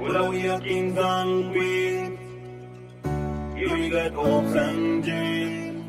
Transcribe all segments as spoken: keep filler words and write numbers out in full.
Well, we are kings and queens. Here we got hopes and dreams.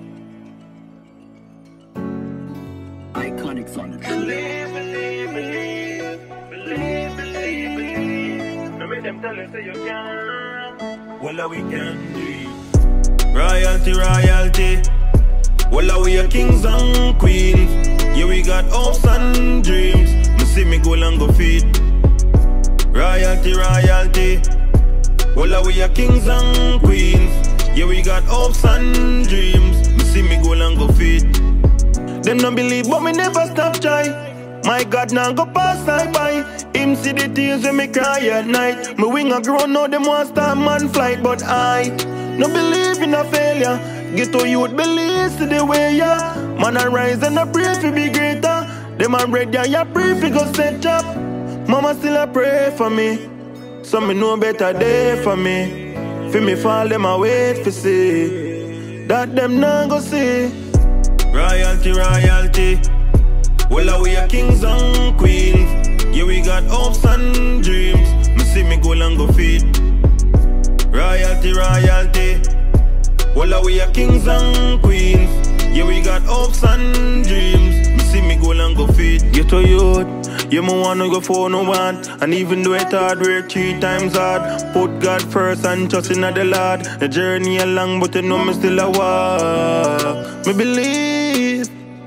Iconic Thunder. Believe, believe, believe. Believe, believe, believe. No make them tell us that you can. Well, we can do it. Royalty, royalty. Well, we are kings and queens. Yeah, we got hopes and dreams. Me see me go and go feed. Royalty, royalty. Well, we are kings and queens. Yeah, we got hopes and dreams. Me see me go and go feed. Them don't believe, but me never stop try. My God, now go pass I by. Him see the tears when me cry at night. My wing a grow, now them want start man flight. But I no believe in a failure. Get to youth, believe to the way ya. Man a rise and a pray for be greater. Them a bread ya, ya pray for go set up. Mama still a pray for me. So me know better day for me. For me fall, them a wait for see. That them not go see. Royalty, royalty. Well, we are kings and queens. Yeah, we got hopes and dreams. Me see me go and go feed. Royalty, royalty. Well, we are kings and queens. Yeah, we got hopes and dreams. Me see me go and go feed. Get to youth. Yeah, me wanna go for no one. And even though it's hard, work three times hard. Put God first and trust in the Lord. The journey along, but you know me still a walk. Me believe,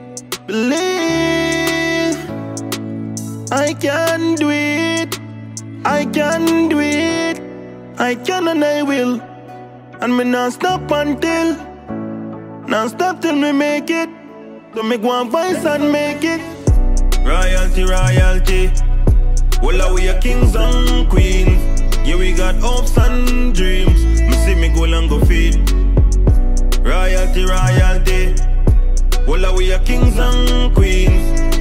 believe I can do it. I can do it. I can and I will. And me not stop until, not stop till me make it. Don't make one voice and make it. Royalty, royalty. Well, we are kings and queens. Yeah, we got hopes and dreams. Me see me go and go feed. Royalty, royalty. Well, we are kings and queens.